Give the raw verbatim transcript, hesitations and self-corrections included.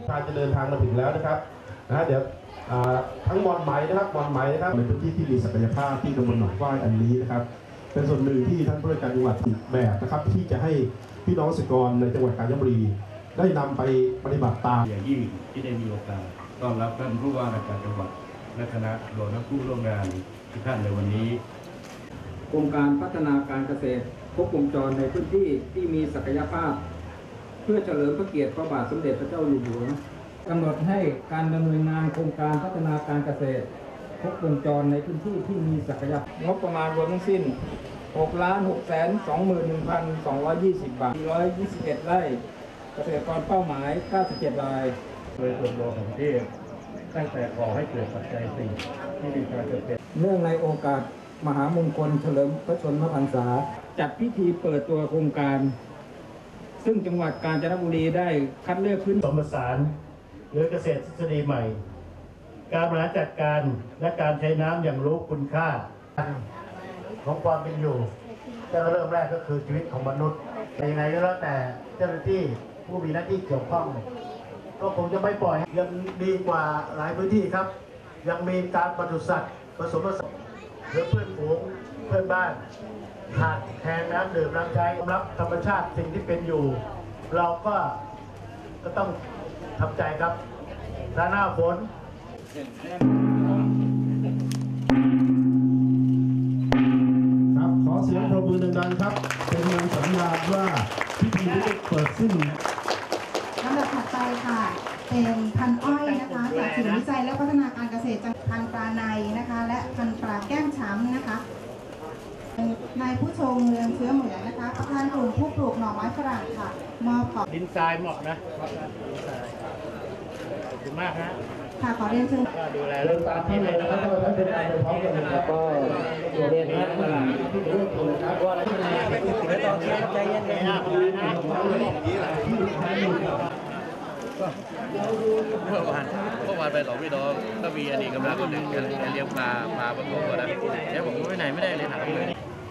ทางจะเดินทางมาถึงแล้วนะครับนะเดี๋ยวทั้งมอนไหมนะครับมอนไหมนะครับในพื้นที่ที่มีศักยภาพที่ตำบลหนองฝ้ายอันนี้นะครับเป็นส่วนหนึ่งที่ท่านผู้ว่าการจังหวัดติดแบบนะครับที่จะให้พี่น้องเกษตรกรในจังหวัดกาญจนบุรีได้นำไปปฏิบัติตามอย่างยิ่งที่ได้มีโอกาสต้อนรับท่านผู้ว่าราชการจังหวัดและคณะรวมทั้งผู้ร่วมงานทุกท่านในวันนี้โครงการพัฒนาการเกษตรครบวงจรในพื้นที่ที่มีศักยภาพเพื่อเฉลิมพระเกียรติพระบาทสมเด็จพระเจ้าอยู่หัวกำหนดให้การดำเนินงานโครงการพัฒนาการเกษตรครบวงจรในพื้นที่ที่มีศักยภาพงบประมาณรวมทั้งสิ้น หกล้านหกแสนสองหมื่นหนึ่งพันสองร้อยยี่สิบ บาทสี่ร้อยยี่สิบเอ็ด ไร่เกษตรกรเป้าหมายเก้าสิบเจ็ดรายโดยส่วนรวมของประเทศตั้งแต่ก่อให้เกิดปัจจัยสี่ที่มีการจำเป็นเนื่องในโอกาสมหามงคลเฉลิมพระชนมพรรษาจัดพิธีเปิดตัวโครงการซึ่งจังหวัดกาญจนบุรีได้คัดเลือกพื้นผสมผสานหรือเกษตรทฤษฎีใหม่การบริหารจัดการและการใช้น้ำอย่างรู้คุณค่าของความเป็นอยู่ตั้งแต่เริ่มแรกก็คือชีวิตของมนุษย์แต่ยังไงก็แล้วแต่เจ้าหน้าที่ผู้มีหน้าที่เกี่ยวข้องก็คงจะไม่ปล่อยยังดีกว่าหลายพื้นที่ครับยังมีการปศุสัตว์ผสมผสานหรือเพื่อนฝูงเพื่อนบ้านขาดแคลนน้ำดื่มน้ำใช้รับธรรมชาติสิ่งที่เป็นอยู่เราก็ก็ต้องทำใจครับหน้าหน้าฝนครับขอเสียงปรบมือดังๆครับเป็นงานสัญญาณว่าพิธีนี้เปิดขึ้นลำดับถัดไปค่ะเป็นพันอ้อยนะคะจากศูนย์วิจัยและพัฒนาการเกษตรพันปลาในนะคะและพันปลาแก้มช้ำนะคะนายผู้ชงเรืองเชื้อเหมือนนะคะประธานกลุ่มผู้ปลูกหน่อไม้ฝรั่งค่ะมอบของดินทรายเหมาะนะขอบคุณมากฮะค่ะขอเรียนเชิญก็ดูแลเรื่องตามที่เลยนะครับท่านเป็นไปพร้อมกันนะครับก็เรียนนะที่เรื่องตัวนะครับว่าอะไรที่ไหนไม่ต้องใจเย็นๆนะเมื่อวานเมื่อวานไปสองพี่น้องก็มีอดีตกำลังคนหนึ่งจะเลี้ยงปลาปลาประกบกันนะเดี๋ยวผมไปไหนไม่ได้เลยถามเลย